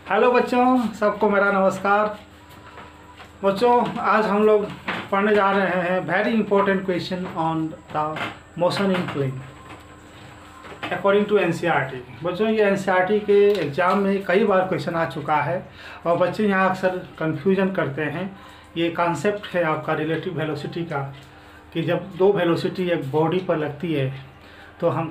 Hello बच्चों, सबको मेरा नमस्कार। बच्चों, आज हम लोग पढ़ने जा रहे हैं very important question on the motion in plane according to NCERT. बच्चों, ये एनसीईआरटी के एग्ज़ाम में कई बार क्वेश्चन आ चुका है और बच्चे यहाँ अक्सर कन्फ्यूजन करते हैं। ये कॉन्सेप्ट है आपका रिलेटिव वेलोसिटी का, कि जब दो वेलोसिटी एक बॉडी पर लगती है तो हम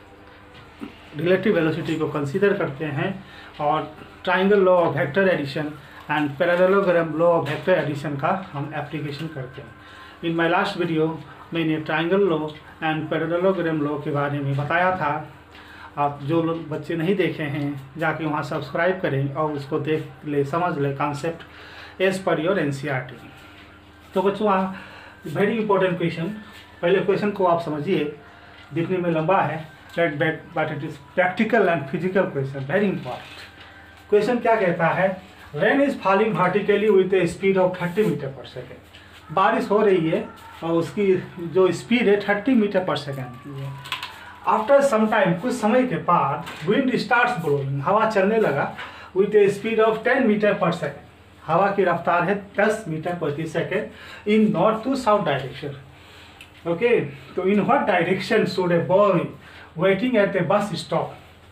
रिलेटिव वेलोसिटी को कंसीडर करते हैं और triangle law of vector addition and parallelogram law of vector addition का हम एप्लीकेशन करते हैं। इन माय लास्ट वीडियो मैंने triangle law and parallelogram law के बारे में बताया था। आप जो लोग बच्चे नहीं देखे हैं जाके वहाँ सब्सक्राइब करें और उसको देख ले, समझ ले concept as per your NCERT. तो बच्चों, वेरी इंपॉर्टेंट क्वेश्चन। पहले क्वेश्चन को आप समझिए, दिखने में लंबा है but it is practical and physical question, very important. Question क्या कहता है? Rain is falling vertically with a speed of 30 metre per second. बारिश हो रही है और उसकी जो स्पीड है 30 मीटर पर सेकेंड की है। आफ्टर सम टाइम, कुछ समय के बाद, विंड स्टार्ट्स ब्लोइंग, हवा चलने लगा, with a speed of 10 metre per second. हवा की रफ्तार है 10 मीटर प्रति second in north to south direction. Okay, तो in what direction should a boy waiting at a bus stop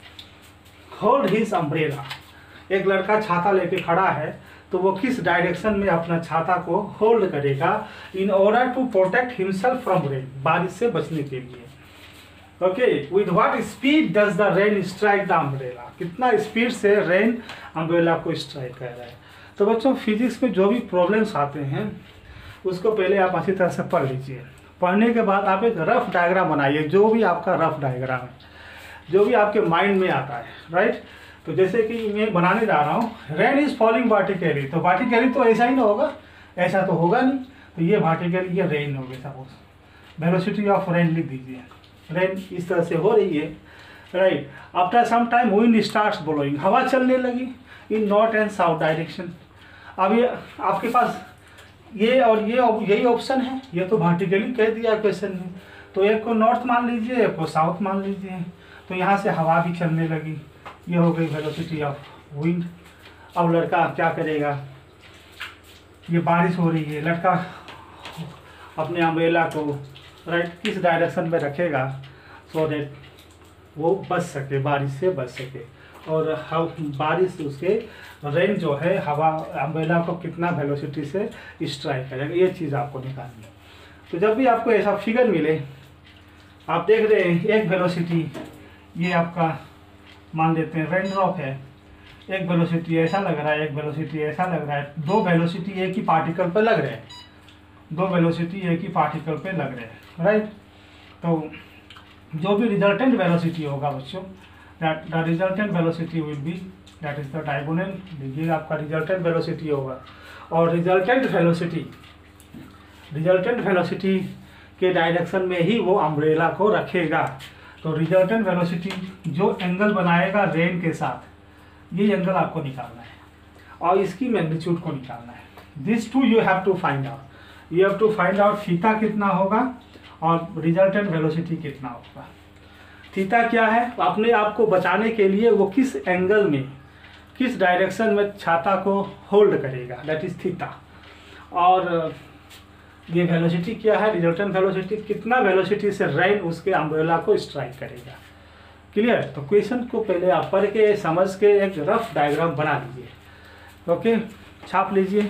hold his umbrella? एक लड़का छाता लेके खड़ा है तो वो किस डायरेक्शन में अपना छाता को होल्ड करेगा in order to protect himself from rain, बारिश से बचने के लिए। Okay, with what speed does the rain strike the umbrella? कितना स्पीड से रेन अम्ब्रेला को स्ट्राइक कर रहा है। तो बच्चों, फिजिक्स में जो भी प्रॉब्लम्स आते हैं उसको पहले आप अच्छी तरह से पढ़ लीजिए। पढ़ने के बाद आप एक रफ डायग्राम बनाइए, जो भी आपका रफ डायग्राम है, जो भी आपके माइंड में आता है, राइट। तो जैसे कि मैं बनाने जा रहा हूँ, रेन इज फॉलिंग वर्टिकली, तो वर्टिकली तो ऐसा ही ना होगा, ऐसा तो होगा नहीं। तो ये वर्टिकली, ये रेन हो गई। सपोज वेलोसिटी ऑफ रेन लिख दीजिए, रेन इस तरह से हो रही है, right. After some time wind starts blowing, हवा चलने लगी in north and south direction. अब ये आपके पास ये और ये यही ऑप्शन है, ये तो वर्टिकली कह दिया क्वेश्चन में। तो एक को नॉर्थ मान लीजिए, एक को साउथ मान लीजिए। तो यहाँ से हवा भी चलने लगी, ये हो गई वेलोसिटी ऑफ विंड। अब लड़का क्या करेगा? ये बारिश हो रही है, लड़का अपने अम्ब्रेला को राइट किस डायरेक्शन में रखेगा सो दैट वो बच सके, बारिश से बच सके। और बारिश उसके रेन जो है, हवा अम्ब्रेला को कितना वेलोसिटी से स्ट्राइक करेगा, ये चीज़ आपको निकालनी है। तो जब भी आपको ऐसा फिगर मिले, आप देख रहे हैं एक वेलोसिटी, ये आपका मान लेते हैं रेन ड्रॉप है, एक वेलोसिटी ऐसा लग रहा है, एक वेलोसिटी ऐसा लग रहा है। दो वेलोसिटी एक ही पार्टिकल पे लग रहे हैं, दो वेलोसिटी एक ही पार्टिकल पे लग रहे हैं, राइट। तो जो भी रिजल्टेंट वेलोसिटी होगा बच्चों, that the resultant velocity will be that is the diagonal, ये आपका रिजल्टेंट वेलोसिटी होगा। और रिजल्टेंट वेलोसिटी के डायरेक्शन में ही वो अम्ब्रेला को रखेगा। तो रिजल्टेंट वेलोसिटी जो एंगल बनाएगा रेन के साथ, ये एंगल आपको निकालना है और इसकी मैग्नीट्यूड को निकालना है। This to you have to find out. You have to find out theta कितना होगा और रिजल्टेंट वेलोसिटी कितना होगा। थीटा क्या है? अपने आप को बचाने के लिए वो किस एंगल में, किस डायरेक्शन में छाता को होल्ड करेगा, दैट इज थीटा। और ये वेलोसिटी क्या है? रिजल्टेंट वेलोसिटी, कितना वेलोसिटी से रेन उसके अम्ब्रेला को स्ट्राइक करेगा। क्लियर? तो क्वेश्चन को पहले आप पढ़ के समझ के एक रफ डायग्राम बना लीजिए। ओके, छाप लीजिए।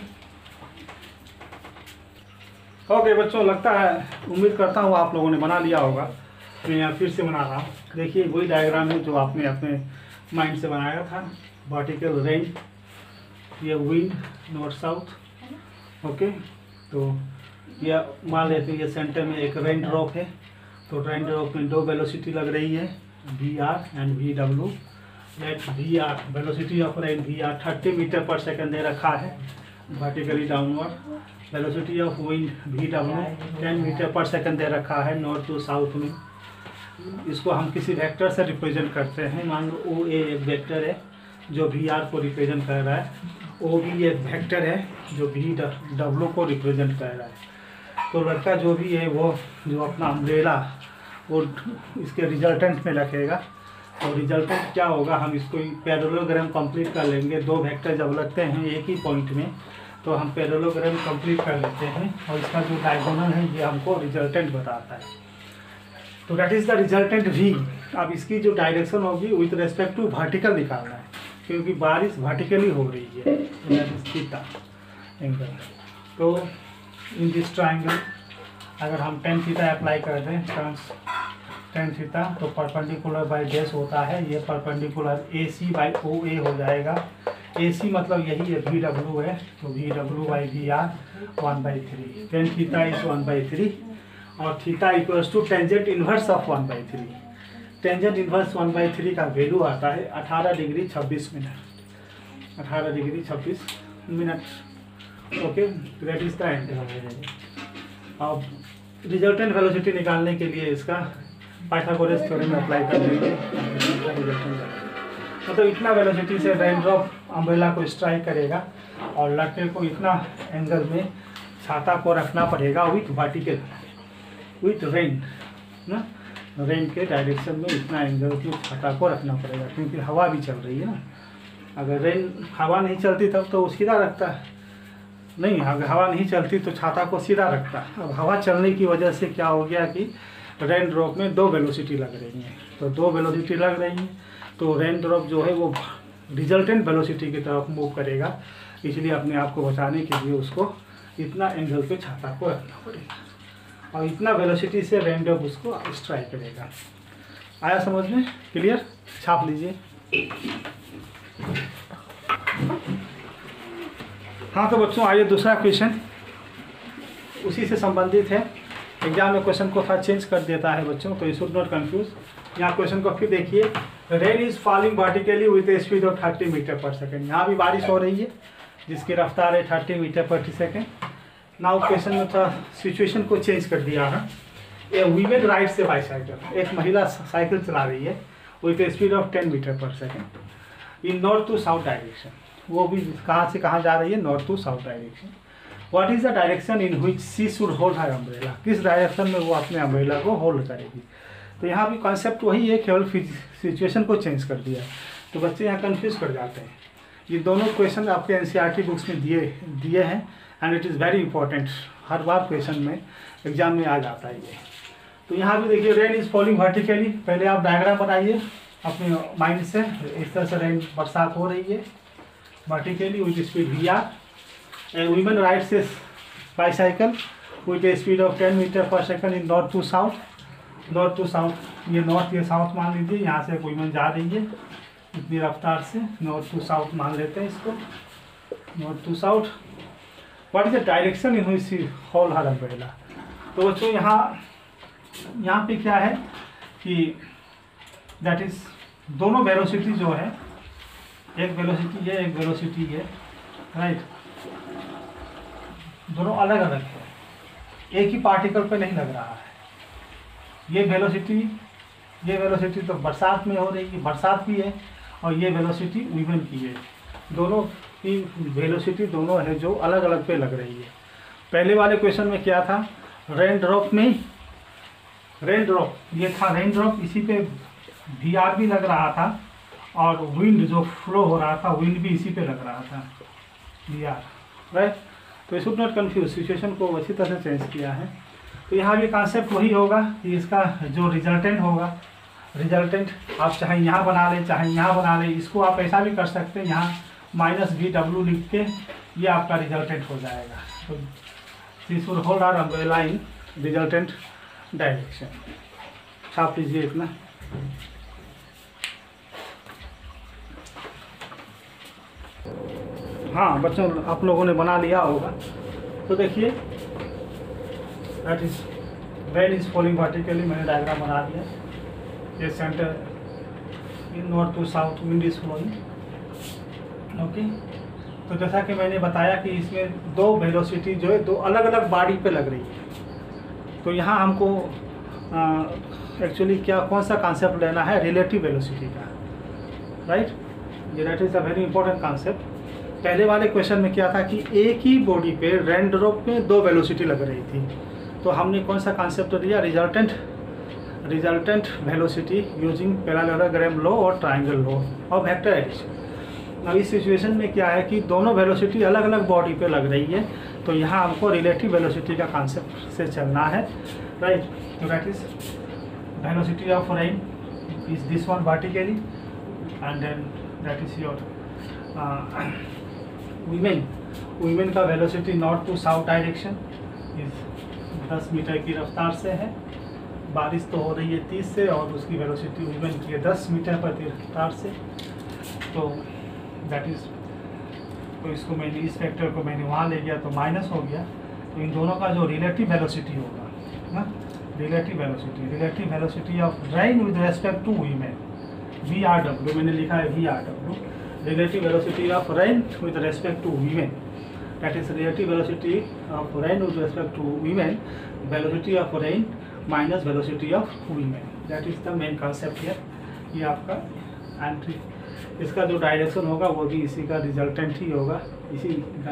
ओके बच्चों, लगता है, उम्मीद करता हूँ आप लोगों ने बना लिया होगा। मैं यहाँ फिर से बना रहा हूँ। देखिए, वही डायग्राम है जो आपने अपने माइंड से बनाया था। वर्टिकल रेन, ये विंड नॉर्थ साउथ। ओके, तो ये मान लेते हैं ये सेंटर में एक रेन ड्रॉप है। तो रेन ड्रॉप में दो वेलोसिटी लग रही है, V R and V W. Let V R, velocity of rain V R 30 metre per second दे रखा है vertically downward. Velocity of wind V W 10 metre per second दे रखा है नॉर्थ टू साउथ में। इसको हम किसी वेक्टर से रिप्रेजेंट करते हैं। मान लो ओ ए एक वेक्टर है जो वी आर को रिप्रेजेंट कर रहा है, ओ बी एक वेक्टर है जो वी डब्ल्यू को रिप्रेजेंट कर रहा है। तो लड़का जो भी है वो जो अपना अम्ब्रेला वो इसके रिजल्टेंट में रखेगा तो रिजल्टेंट क्या होगा, हम इसको पैरेललोग्राम कंप्लीट कर लेंगे। दो वेक्टर जब लगते हैं एक ही पॉइंट में तो हम पैरेललोग्राम कंप्लीट कर लेते हैं और इसका जो डायगोनल है ये हमको रिजल्टेंट बताता है। तो that is the resultant V। अब इसकी जो डायरेक्शन होगी विथ रेस्पेक्ट टू वर्टिकल निकालना है, क्योंकि बारिश वर्टिकली हो रही है, तो दैट इज थीटा एंगल। तो इन दिस ट्राइंगल अगर हम tan थीटा अप्लाई कर दें, tan थीटा, तो परपेंडिकुलर बाय डैश होता है, ये परपेंडिकुलर AC बाई OA हो जाएगा। AC मतलब यही है VW है, तो VW by VR 1/3, tan theta is 1/3 और theta equals to tangent inverse of 1/3। Tangent inverse 1/3 का वैल्यू आता है 18 degree 26 minute, 18 degree 26 minute. Okay, that is the angle. अब रिजल्टेंट वेलोसिटी निकालने के लिए इसका पाइथागोरस थ्योरम अप्लाई कर देंगे। मतलब इतना वेलोसिटी से रेन ड्रॉप अम्ब्रेला को स्ट्राइक करेगा और लड़के को इतना एंगल में छाता को रखना पड़ेगा विथ वर्टिकल, विथ रेन ना, रेन के डायरेक्शन में इतना एंगल में छाता को रखना पड़ेगा, क्योंकि हवा भी चल रही है ना। अगर रेन हवा नहीं चलती तब तो सीधा रखता है, नहीं अगर हवा नहीं चलती तो छाता को सीधा रखता है। अब हवा चलने की वजह से क्या हो गया कि रेन ड्रॉप में दो वेलोसिटी लग रही हैं, तो दो वेलोसिटी लग रही हैं तो रेन ड्रॉप जो है वो रिजल्टेंट वेलोसिटी की तरफ मूव करेगा, इसलिए अपने आप को बचाने के लिए उसको इतना एंगल पे छाता को रखना पड़ेगा और इतना वेलोसिटी से रेन ड्रॉप उसको स्ट्राइक करेगा। आया समझ में? क्लियर? छाप लीजिए। हाँ तो बच्चों आइए दूसरा क्वेश्चन उसी से संबंधित है। एग्जाम में क्वेश्चन को थोड़ा चेंज कर देता है बच्चों, तो यू शुड नॉट कंफ्यूज। यहाँ क्वेश्चन को फिर देखिए, rain is falling vertically with a speed of 30 metre per second. यहाँ भी बारिश हो रही है जिसकी रफ्तार है 30 metre per second. Now question में थोड़ा सिचुएशन को चेंज कर दिया है। A women rides a bicycle, एक महिला साइकिल चला रही है with a speed of 10 metre per second in north to south direction. वो भी कहाँ से कहाँ जा रही है? North to south direction. What is the direction in which she should hold her umbrella? किस डायरेक्शन में वो अपने अम्ब्रेला को होल्ड करेगी? तो यहाँ भी कॉन्सेप्ट वही है, केवल सिचुएशन को चेंज कर दिया, तो बच्चे यहाँ कंफ्यूज कर जाते हैं। ये दोनों क्वेश्चन आपके एनसीईआरटी बुक्स में दिए हैं and it is very important, हर बार क्वेश्चन में एग्जाम में आ जाता है ये। तो यहाँ भी देखिए, रेन इज फॉलिंग वर्टिकली। पहले आप डायग्राम बनाइए अपने माइंड से, इस तरह से रेन बरसात हो रही है vertically with speed VR। And women rides a bicycle with a speed of 10 metre per second in north to south. North to south, ये नॉर्थ ये साउथ मान लीजिए, यहाँ से वीमेन जा रही है इतनी रफ्तार से, नॉर्थ टू साउथ मान लेते हैं इसको, north to south. What is the direction in which she hold her umbrella? तो बच्चों यहाँ पे क्या है कि दैट इज दोनों वेलोसिटी जो है, एक वेलोसिटी है एक वेलोसिटी है, राइट, दोनों अलग अलग है, एक ही पार्टिकल पे नहीं लग रहा है। ये वेलोसिटी तो बरसात में हो रही है, बरसात की है, और ये वेलोसिटी वीमेन की है। दोनों की वेलोसिटी दोनों है जो अलग अलग पे लग रही है। पहले वाले क्वेश्चन में क्या था? रेन ड्रॉप ये था, रेन ड्रॉप इसी पे VR भी लग रहा था और विंड जो फ्लो हो रहा था विंड भी इसी पे लग रहा था VR, राइट। तो शुड नॉट कंफ्यूज, सिचुएशन को अच्छी तरह से चेंज किया है। तो यहाँ भी कॉन्सेप्ट वही होगा कि इसका जो रिजल्टेंट होगा, रिजल्टेंट आप चाहे यहाँ बना लें चाहे यहाँ बना लें, इसको आप ऐसा भी कर सकते हैं, यहाँ -VW लिख के ये आपका रिजल्टेंट हो जाएगा। तो she should hold her umbrella in resultant direction. छाप लीजिए इतना। हाँ बच्चों, आप लोगों ने बना लिया होगा। तो देखिए, that is rain is falling vertically, मैंने डायग्राम बना दिया। ये centre in north to south wind is flowing, okay. तो जैसा कि मैंने बताया कि इसमें दो वेलोसिटी जो है दो अलग अलग बॉडी पे लग रही है। तो यहाँ हमको एक्चुअली कौन सा कॉन्सेप्ट लेना है? रिलेटिव वेलोसिटी का, राइट। ये that is a very important concept. पहले वाले क्वेश्चन में क्या था कि एक ही बॉडी पे रेन ड्रॉप में दो वेलोसिटी लग रही थी, तो हमने कौन सा कॉन्सेप्ट लिया? Resultant velocity using parallelogram law और ट्रायंगल लॉ और वेक्टर एडिशन। अब इस सिचुएशन में क्या है कि दोनों वेलोसिटी अलग अलग बॉडी पे लग रही है, तो यहाँ हमको रिलेटिव वेलोसिटी का कॉन्सेप्ट से चलना है, राइट। तो that is velocity of rain is this one vertically and then that is your women का velocity north to south direction is 10 metre की रफ्तार से है। बारिश तो हो रही है 30 से और उसकी वेलोसिटी वीमेन की है 10 मीटर प्रति रफ्तार से। तो दैट इज़, तो इसको मैंने इस फैक्टर को मैंने वहाँ ले गया तो माइनस हो गया। तो इन दोनों का जो रिलेटिव वेलोसिटी होगा ना, relative velocity of rain with respect to women, VRW मैंने लिखा है VRW, relative velocity of rain with respect to women, that is relative velocity of rain with respect to women, velocity of rain minus velocity of women, that is the main concept here. ये आपका entry, इसका जो direction होगा वो भी इसी का resultant ही होगा, इसी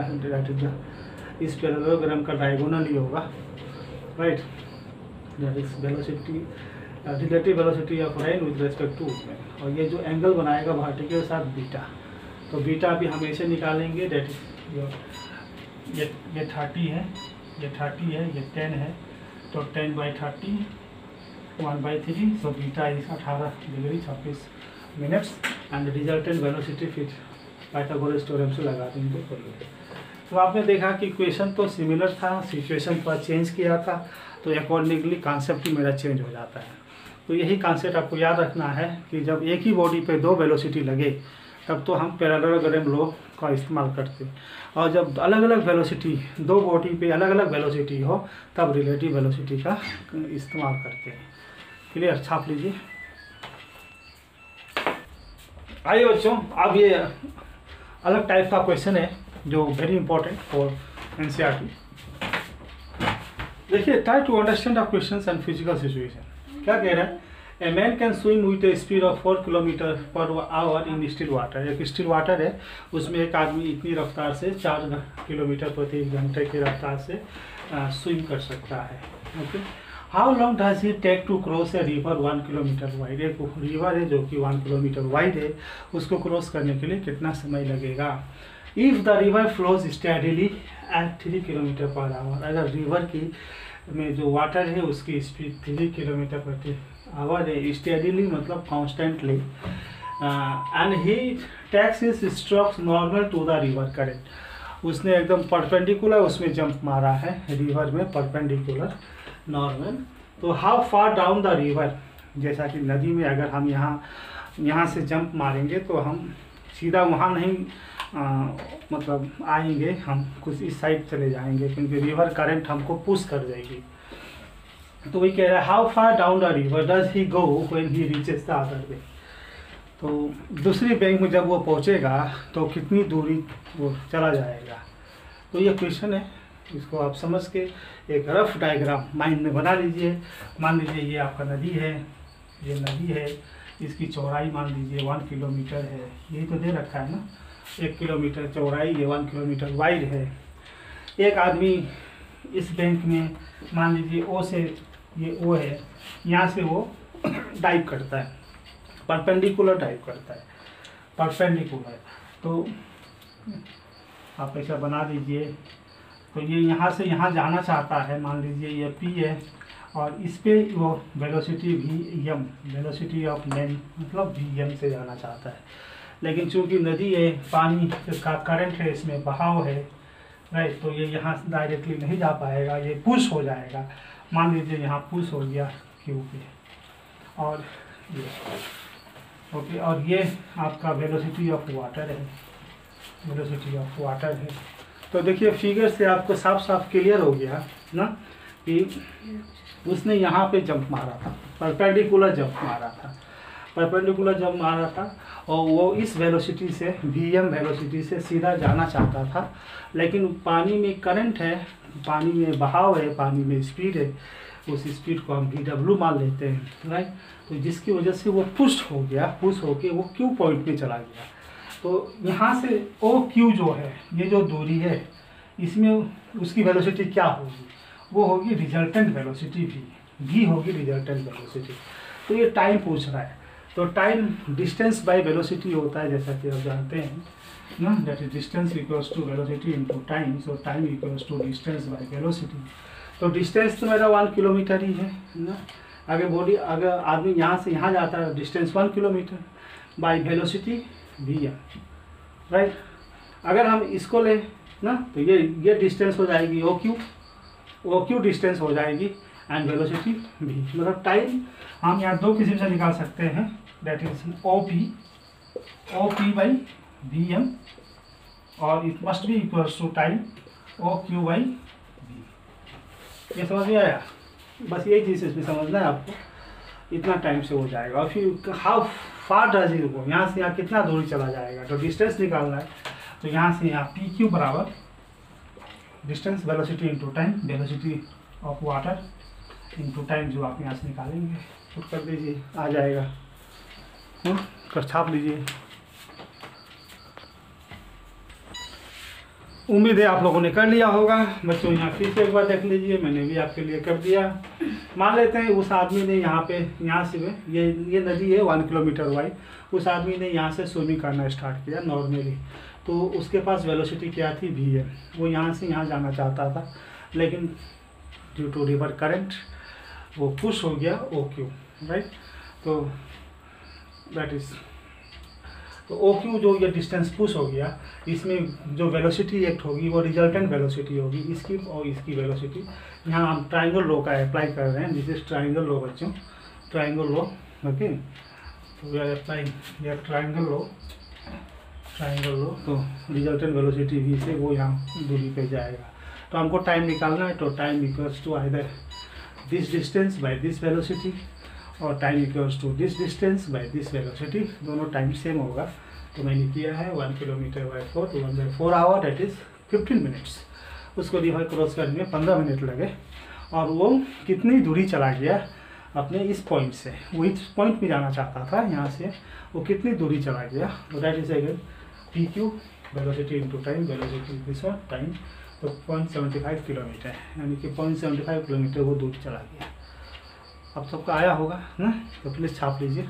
इस पैरेललोग्राम का डायगोनल ही होगा, right. That is velocity, relative velocity of rain with respect to women. और ये जो एंगल बनाएगा वर्टिकल के साथ बीटा, तो बीटा भी हमेशा निकालेंगे, दैट इज ये 30 है, ये 30 है, ये 10 है, तो 10/30 1/3, so beta is 18 degree 26 minutes and resultant velocity फिर पाइथागोरस थ्योरम से लगा देंगे तो ये। तो आपने देखा कि क्वेश्चन तो सिमिलर था, सिचुएशन पर चेंज किया था, तो अकॉर्डिंगली कॉन्सेप्ट ही मेरा चेंज हो जाता है। तो यही कॉन्सेप्ट आपको याद रखना है कि जब एक ही बॉडी पे दो वेलोसिटी लगे तब तो हम पैरेललोग्राम लॉ का इस्तेमाल करते हैं, और जब अलग अलग वेलोसिटी, दो बॉडी पे अलग अलग वेलोसिटी हो तब रिलेटिव वेलोसिटी का इस्तेमाल करते हैं। क्लियर, छाप लीजिए। आइए बच्चों, अब ये अलग टाइप का क्वेश्चन है जो वेरी इंपॉर्टेंट फॉर NCERT। देखिए, try to understand the questions and physical situation. क्या कह रहा है? A man can swim with a speed of 4 kilometre per hour in still water. एक स्टिल वाटर है, उसमें एक आदमी इतनी रफ्तार से 4 किलोमीटर प्रति घंटे की रफ्तार से स्विम कर सकता है। Okay, how long does he take to cross a river 1 kilometre wide. एक रिवर है जो कि 1 किलोमीटर वाइड है, उसको क्रॉस करने के लिए कितना समय लगेगा। If the river flows steadily at 3 kilometre per hour. अगर रिवर की में जो वाटर है उसकी स्पीड 3 किलोमीटर प्रति आवर है, स्टेडीली मतलब constantly, and he takes his strokes normal to the river current. उसने एकदम परपेंडिकुलर उसमें जंप मारा है, रिवर में परपेंडिकुलर नॉर्मल। तो how far down the river, जैसा कि नदी में अगर हम यहाँ से जंप मारेंगे तो हम सीधा वहाँ नहीं मतलब आएंगे, हम कुछ इस साइड चले जाएंगे क्योंकि रिवर करंट हमको पुश कर जाएगी। तो वही कह रहा है how far down the river does he go when he reaches the other bank. तो दूसरी बैंक में जब वो पहुँचेगा तो कितनी दूरी वो चला जाएगा। तो ये क्वेश्चन है, इसको आप समझ के एक रफ डायग्राम माइंड में बना लीजिए। मान लीजिए ये आपका नदी है, ये नदी है, इसकी चौड़ाई मान लीजिए 1 किलोमीटर है, यही तो दे रखा है ना, 1 किलोमीटर चौड़ाई है, 1 किलोमीटर वाइड है। एक आदमी इस बैंक में मान लीजिए ओ से, ये ओ है, यहाँ से वो डाइव करता है, परपेंडिकुलर डाइव करता है, परपेंडिकुलर। तो आप ऐसा बना दीजिए। तो ये यहाँ से यहाँ जाना चाहता है, मान लीजिए ये P है और इस पे वो velocity VM, velocity of man मतलब VM से जाना चाहता है। लेकिन चूंकि नदी है, पानी का करंट है, इसमें बहाव है, राइट, तो ये यहाँ डायरेक्टली नहीं जा पाएगा, ये पुश हो जाएगा। मान लीजिए यहाँ पुश हो गया Q पे, और ये ओके, और ये आपका वेलोसिटी ऑफ वाटर है, वेलोसिटी ऑफ वाटर है। तो देखिए फिगर से आपको साफ साफ क्लियर हो गया ना कि उसने यहाँ पे जंप मारा था, परपेंडिकुलर जंप मारा था, परपेंडिकुलर जंप मारा था, और वो इस वेलोसिटी से VM वेलोसिटी से सीधा जाना चाहता था। लेकिन पानी में करंट है, पानी में बहाव है, पानी में स्पीड है, उस स्पीड को हम VW मान लेते हैं, राइट। तो जिसकी वजह से वो पुश हो गया, पुश होके वो Q पॉइंट में चला गया। तो यहाँ से OQ जो है, ये जो दूरी है, इसमें उसकी वेलोसिटी क्या होगी, वो होगी रिजल्टेंट वेलोसिटी भी, v होगी रिजल्टेंट वेलोसिटी। तो ये टाइम पूछ रहा है, तो टाइम डिस्टेंस बाय वेलोसिटी होता है, जैसा कि आप जानते हैं ना, that is distance equals to velocity into time. So time equals to distance by velocity. तो डिस्टेंस तो मेरा 1 किलोमीटर ही है ना। अगर बॉडी, अगर आदमी यहाँ से यहाँ जाता है, distance 1 kilometre by velocity v m, right. अगर हम इसको लें ना, तो ये डिस्टेंस हो जाएगी ओ क्यू डिस्टेंस हो जाएगी एंड वेलोसिटी v। मतलब टाइम हम यहाँ दो किस्म से निकाल सकते हैं, that is O P by V M, और it must be equals to time O Q by V. ये समझ में आया? बस यही चीज़ इसमें समझना है आपको, इतना टाइम से हो जाएगा। और फिर how far does it go, यहाँ से यहाँ कितना दूरी चला जाएगा, तो डिस्टेंस निकालना है। तो यहाँ से यहाँ पी क्यू बराबर distance velocity into time, velocity of water into time, जो आप यहाँ से निकालेंगे तो कर दीजिए, आ जाएगा। कर छाप लीजिए। उम्मीद है आप लोगों ने कर लिया होगा। बच्चों यहाँ फिर से एक बार देख लीजिए, मैंने भी आपके लिए कर दिया। मान लेते हैं उस आदमी ने यहाँ से ये नदी है 1 किलोमीटर वाइड, उस आदमी ने यहाँ से स्विमिंग करना स्टार्ट किया नॉर्मली। तो उसके पास वेलोसिटी क्या थी, v है। वो यहाँ से यहाँ जाना चाहता था, लेकिन ड्यू टू रिवर करंट वो पुश हो गया ओ क्यू, राइट। तो दैट इज, तो ओ क्यू जो ये डिस्टेंस पुश हो गया, इसमें जो वेलोसिटी एक्ट होगी वो रिजल्टेंट वेलोसिटी होगी, इसकी और इसकी वेलोसिटी। यहाँ हम ट्राइंगल लॉ का अप्लाई कर रहे हैं, दिस इज ट्राइंगल लॉ बच्चों, ट्राइंगल लॉ, ओके। तो वी आर अप्लाइंग ये ट्राइंगल लॉ, तो रिजल्टेंट वेलोसिटी v से वो यहाँ दूरी पे जाएगा। तो हमको टाइम निकालना है, तो time equals to either this distance by this velocity, और time equals to this distance by this velocity, दोनों टाइम सेम होगा। तो मैंने किया है 1 किलोमीटर बाय 4 तो 1/4 आवर, दैट इज़ 15 मिनट्स। उसको रिवर क्रॉस करने में 15 मिनट लगे, और वो कितनी दूरी चला गया अपने इस पॉइंट से, वो इस पॉइंट में जाना चाहता था यहाँ से, वो कितनी दूरी चला गया। तो that is again P Q velocity into time, velocity this one time, तो 0.75 किलोमीटर, यानी कि 0.75 किलोमीटर वो दूर चला गया। अब सबको आया होगा ना, तो प्लीज़ छाप लीजिए।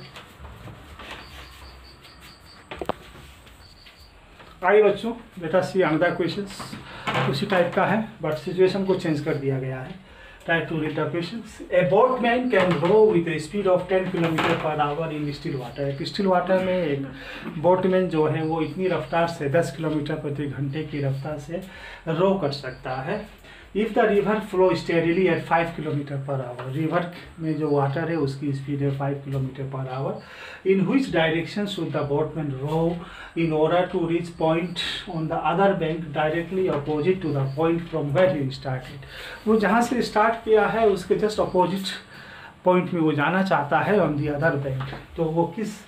आइए बच्चों, let us see another questions. उसी टाइप का है, बट सिचुएशन को चेंज कर दिया गया है। Try to read the questions. A boatman can row with a speed of 10 km/h in still water. एक स्टिल वाटर में एक बोटमैन जो है वो इतनी रफ्तार से 10 किलोमीटर प्रति घंटे की रफ्तार से रो कर सकता है। If the river flow steadily at 5 km/h, river में जो वाटर है उसकी स्पीड है 5 km/h। In which direction should the boatman row in order to reach point on the other bank directly opposite to the point from where he started. वो जहाँ से start किया है उसके जस्ट अपोजिट पॉइंट में वो जाना चाहता है ऑन दी अदर बैंक। तो वो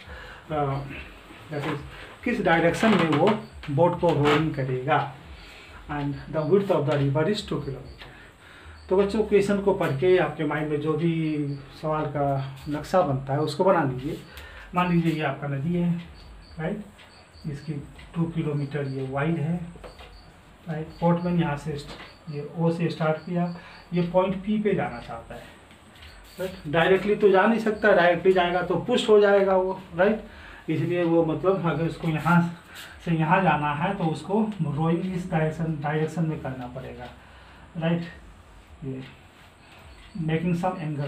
किस डायरेक्शन में वो बोट को रोइंग करेगा, and the width of the river is 2 kilometre. तो बच्चों क्वेश्चन को पढ़ के आपके माइंड में जो भी सवाल का नक्शा बनता है उसको बना लीजिए। मान लीजिए ये आपका नदी है, राइट, इसकी 2 किलोमीटर ये वाइड है, राइट। बोटमैन यहाँ से ये ओ से स्टार्ट किया, ये पॉइंट पी पे जाना चाहता है, राइट। डायरेक्टली तो जा नहीं सकता, डायरेक्टली जाएगा तो पुश हो जाएगा वो, राइट। इसलिए वो मतलब अगर उसको यहाँ से यहाँ जाना है तो उसको रोइंग इस डायरेक्शन में करना पड़ेगा, राइट। ये मेकिंग सम एंगल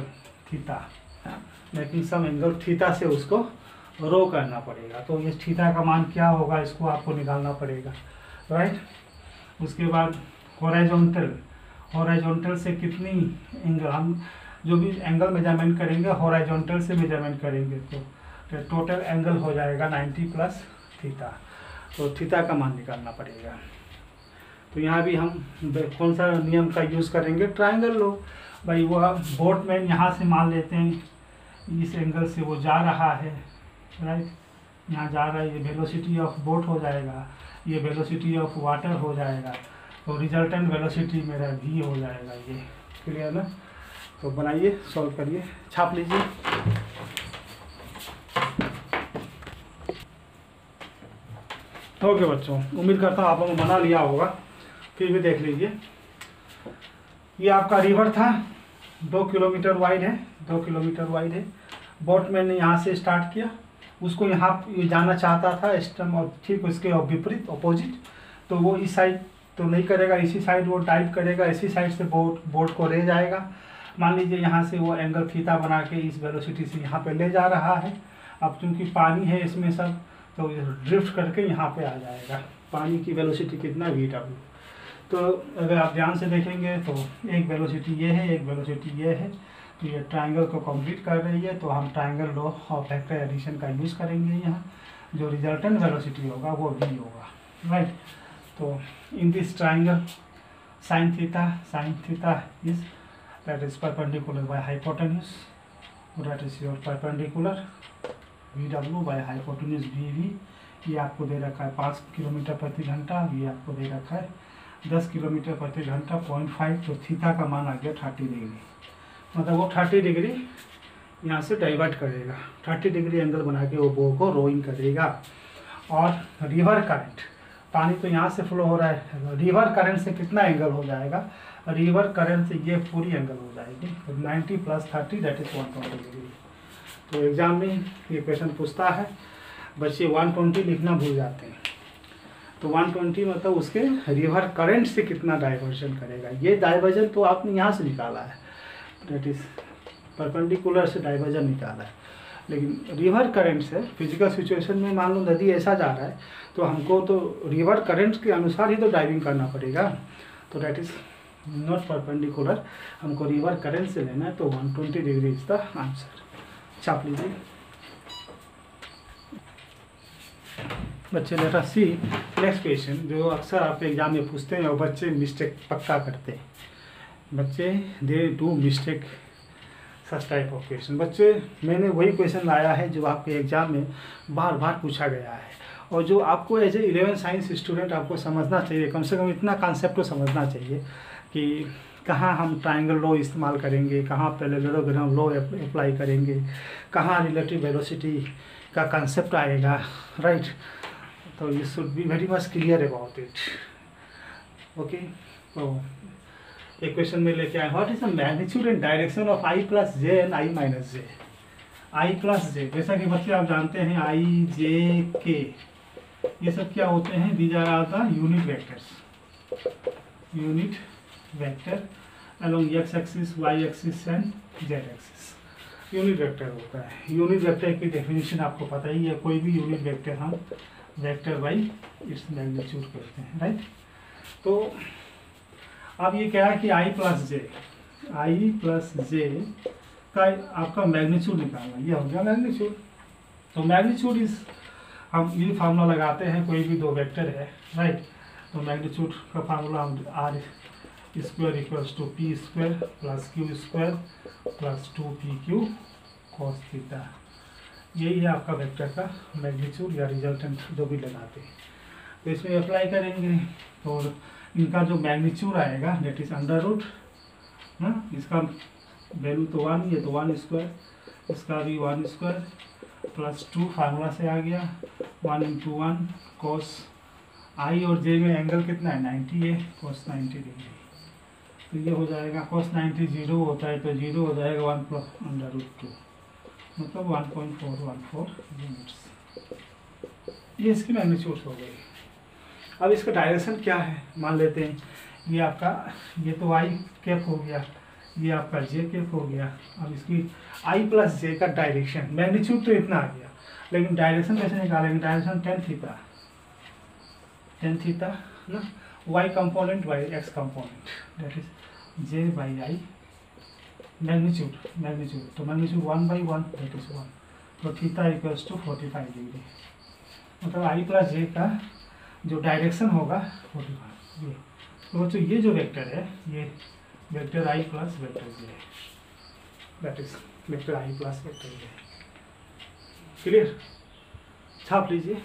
थीटा से उसको रो करना पड़ेगा। तो ये थीटा का मान क्या होगा इसको आपको निकालना पड़ेगा, राइट। उसके बाद हॉरिजॉन्टल से कितनी एंगल, हम जो भी एंगल मेजरमेंट करेंगे हॉरिजॉन्टल से मेजरमेंट करेंगे, तो टोटल एंगल हो जाएगा 90 प्लस थीटा। तो थीटा का मान निकालना पड़ेगा। तो यहाँ भी हम कौन सा नियम का यूज़ करेंगे, ट्रायंगल लो। भाई वो बोटमैन यहाँ से मान लेते हैं इस एंगल से वो जा रहा है, राइट, यहाँ जा रहा है, ये वेलोसिटी ऑफ बोट हो जाएगा, ये वेलोसिटी ऑफ वाटर हो जाएगा, तो रिजल्टेंट वेलोसिटी मेरा v हो जाएगा। ये क्लियर ना? तो बनाइए, सॉल्व करिए, छाप लीजिए। ओके बच्चों, उम्मीद करता हूँ आप लोगों ने बना लिया होगा, फिर भी देख लीजिए। ये आपका रिवर था, 2 किलोमीटर वाइड है, 2 किलोमीटर वाइड है। बोट मैंने यहाँ से स्टार्ट किया, उसको यहाँ जाना चाहता था स्टम और ठीक उसके विपरीत अपोजिट, तो वो इस साइड तो नहीं करेगा, इसी साइड वो डाइव करेगा, इसी साइड से बोट को ले जाएगा। मान लीजिए यहाँ से वो एंगल थीटा बना के इस वेलोसिटी से यहाँ पे ले जा रहा है। अब चूंकि पानी है इसमें सब, तो ड्रिफ्ट करके यहाँ पे आ जाएगा। पानी की वेलोसिटी कितना v। तो अगर आप ध्यान से देखेंगे तो एक वेलोसिटी ये है, एक वेलोसिटी ये है, तो ये ट्रायंगल को कंप्लीट कर रही है। तो हम triangle law of vector addition का यूज़ करेंगे यहाँ, जो रिजल्टेंट वेलोसिटी होगा वो v होगा, राइट। तो in this triangle sine theta is that is perpendicular by hypotenuse, that is your perpendicular VW by hypotenuse VV। ये आपको दे रखा है 5 किलोमीटर प्रति घंटा, ये आपको दे रखा है 10 किलोमीटर प्रति घंटा 0.5। तो थीटा का मान आ गया 30 डिग्री, मतलब वो 30 डिग्री यहाँ से डाइवर्ट करेगा, 30 डिग्री एंगल बना के वो बो को रोइंग करेगा। और रिवर करंट, पानी तो यहाँ से फ्लो हो रहा है, रिवर करंट से कितना एंगल हो जाएगा, रिवर करंट से ये पूरी एंगल हो जाएगी। तो 90 + 30 दैट इज 120 डिग्री। तो एग्जाम में ये क्वेश्चन पूछता है, बच्चे 120 लिखना भूल जाते हैं। तो 120 मतलब उसके रिवर करंट से कितना डाइवर्जन करेगा। ये डाइवर्जन तो आपने यहाँ से निकाला है, दैट इज परपेंडिकुलर से डाइवर्जन निकाला है, लेकिन रिवर करंट से फिजिकल सिचुएशन में मान लो नदी ऐसा जा रहा है, तो हमको तो रिवर करंट के अनुसार ही तो डाइविंग करना पड़ेगा। तो दैट इज नॉट परपेंडिकुलर, हमको रिवर करंट से लेना है। तो 120 डिग्री इज द आंसर। छाप लीजिए बच्चे। Let us see next question, जो अक्सर आप एग्जाम में पूछते हैं और बच्चे मिस्टेक पक्का करते हैं। बच्चे they do mistake such type of question. बच्चे मैंने वही क्वेश्चन लाया है जो आपके एग्जाम में बार बार पूछा गया है, और जो आपको एज ए 11 साइंस स्टूडेंट आपको समझना चाहिए, कम से कम इतना कॉन्सेप्ट तो समझना चाहिए कि कहाँ हम ट्रायंगल लॉ इस्तेमाल करेंगे, कहाँ पैरेललोग्राम लॉ अप्लाई करेंगे, कहाँ रिलेटिव वेलोसिटी का कॉन्सेप्ट आएगा, राइट। तो you should be very much clear about it, okay. तो एक क्वेश्चन में लेके आए, what is the magnitude and direction of i + j and i - j। i + j, जैसा कि बच्चे आप जानते हैं i, j, k ये सब क्या होते हैं, these are all the unit vectors, unit vector along x axis, y axis and z axis. Unit vector होता है। यूनिट वेक्टर की डेफिनेशन आपको पता ही है, कोई भी यूनिट वेक्टर हम वेक्टर बाई इट्स मैग्नीट्यूड करते हैं, राइट। तो अब ये क्या है कि i + j का आपका मैग्नीट्यूड निकालना, ये हो गया मैग्नीट्यूड। तो मैग्नीट्यूड इज, हम ये फार्मूला लगाते हैं, कोई भी दो वेक्टर है, राइट। तो मैग्नीट्यूड का फार्मूला हम r² = p² + q² + 2pq cos theta, यही है आपका वेक्टर का मैग्नीट्यूड या रिजल्टेंट जो भी लगाते हैं। तो इसमें अप्लाई करेंगे, और इनका जो मैग्नीट्यूड आएगा दैट इज √, इसका वैल्यू तो 1, ये तो 1², इसका भी 1² + 2 फार्मूला से आ गया, 1 × 1 cos i और j में एंगल कितना है 90 है, cos 90 डिग्री। तो ये हो जाएगा cos 90 0 होता है, तो 0 हो जाएगा 1 + √2, मतलब 1.414 यूनिट्स। ये इसकी मैग्नीट्यूड हो गई। अब इसका डायरेक्शन क्या है, मान लेते हैं ये आपका, ये तो i कैप हो गया, ये आपका j कैप हो गया। अब इसकी i + j का डायरेक्शन, मैग्नीट्यूड तो इतना आ गया, लेकिन डायरेक्शन कैसे निकालेंगे, डायरेक्शन tan थीटा ना, y component by x component, that is j/i magnitude, तो मैग्नीट्यूड 1/1 दैट इज 1, तो थीटा = 45 डिग्री, मतलब i + j का जो डायरेक्शन होगा 45 ये। तो बच्चों ये जो वेक्टर है, ये वेक्टर i + वेक्टर j है, that is vector i + vector j। Clear, छाप लीजिए।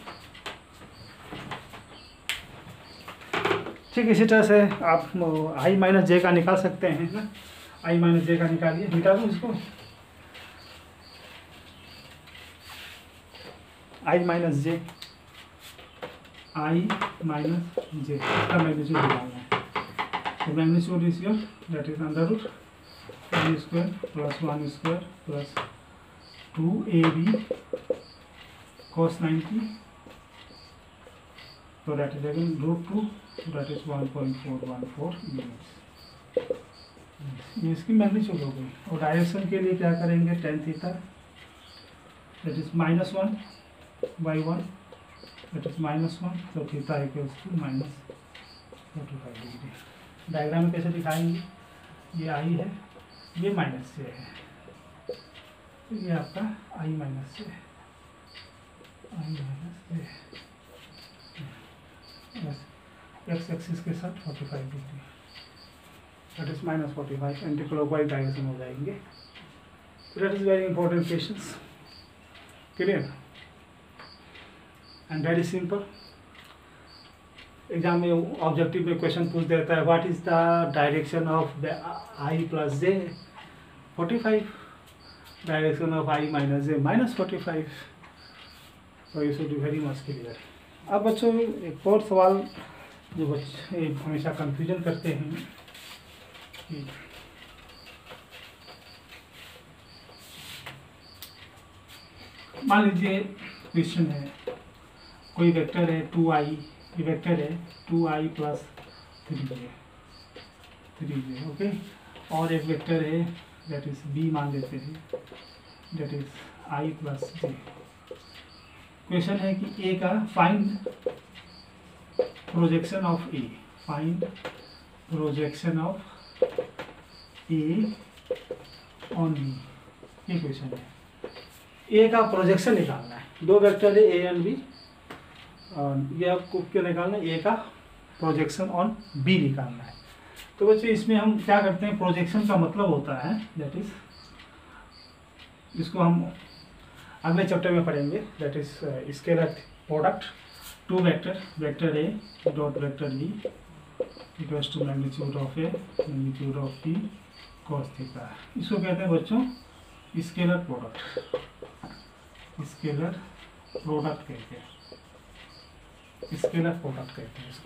ठीक, इसी तरह से आप i - j का निकाल सकते हैं ना, i - j का निकालिए, मिटा दूँ इसको, i - j इसका मैग्नीट्यूड निकालना है। तो magnitude is your that is √, B square plus 1 square plus 2ab cos 90, so that is again √2, so that is 1.414 units। ये इसकी मैग्नीट्यूड हो गई। और डायरेक्शन के लिए क्या करेंगे, tan theta that is -1 by 1, that is -1, so theta equals to -45 degree. Diagram में कैसे दिखाएंगे, ये आई है, ये माइनस से है, तो ये आपका आई माइनस से है, आई माइनस से एक्स एक्सिस के साथ 45 degree, that is -45, anti clockwise direction हो जाएंगे। That is very important questions, clear and very simple. Exam में ऑब्जेक्टिव में क्वेश्चन पूछ देता है, what is the direction of the I plus J 45, direction of I minus J -45, तो you should be very much clear. अब बच्चों एक और सवाल जो बच्चे हमेशा कंफ्यूजन करते हैं कि मान लीजिए क्वेश्चन है, कोई वेक्टर है 2i, ये वेक्टर है 2i प्लस 3j, ओके, और एक वेक्टर है दैट इज b मान लेते हैं, that is i plus j। Question है कि a का find projection of a, find projection of a on b, ये क्वेश्चन है। a का प्रोजेक्शन निकालना है, दो वेक्टर है a एंड b, और ये आपको क्यों निकालना है, a का प्रोजेक्शन ऑन b निकालना है। तो बच्चे इसमें हम क्या करते हैं, प्रोजेक्शन का मतलब होता है दैट इज, इसको हम अगले चैप्टर में पढ़ेंगे, that is scalar product, two vector, vector A dot vector B equals to magnitude of A magnitude of B cos theta. इसको कहते हैं बच्चों स्केलर प्रोडक्ट, स्केलर प्रोडक्ट कहते हैं, स्केलर प्रोडक्ट कहते हैं इसको।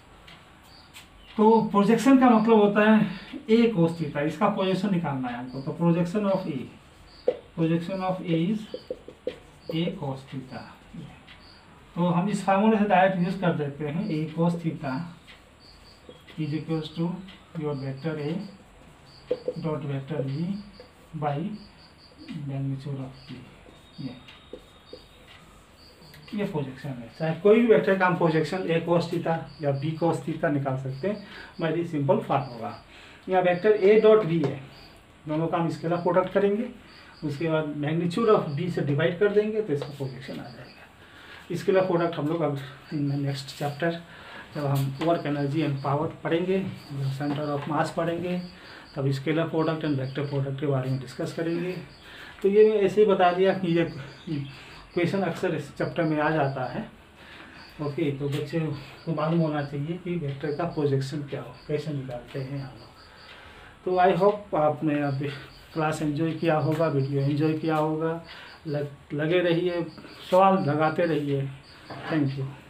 तो प्रोजेक्शन का मतलब होता है ए कोस थीटा, इसका प्रोजेक्शन निकालना है हमको, तो projection of A, projection of A is A cos theta. तो हम इस फार्मूले से डायरेक्ट यूज कर देते हैं, A cos theta is equals to your vector A dot vector B by magnitude of B. ये प्रोजेक्शन है, चाहे कोई भी वेक्टर का हम प्रोजेक्शन ए कोस थीटा या बी कोस थीटा निकाल सकते हैं, वेरी सिंपल फार्मूला। यहाँ वेक्टर ए डॉट बी है, दोनों का हम स्केलर प्रोडक्ट करेंगे, उसके बाद मैग्नीट्यूड ऑफ बी से डिवाइड कर देंगे तो इसका प्रोजेक्शन आ जाएगा। स्केलर प्रोडक्ट हम लोग अब नेक्स्ट चैप्टर जब हम वर्क एनर्जी एंड पावर पढ़ेंगे, सेंटर ऑफ मास पढ़ेंगे, तब scalar product and vector product के बारे में डिस्कस करेंगे। तो ये मैं ऐसे ही बता दिया कि ये क्वेश्चन अक्सर इस चैप्टर में आ जाता है, ओके। तो बच्चे को मालूम होना चाहिए कि वेक्टर का प्रोजेक्शन क्या हो, कैसे निकालते हैं हम लोग। तो आई होप आपने अब क्लास एंजॉय किया होगा, वीडियो एंजॉय किया होगा, लगे रहिए, सवाल लगाते रहिए। Thank you.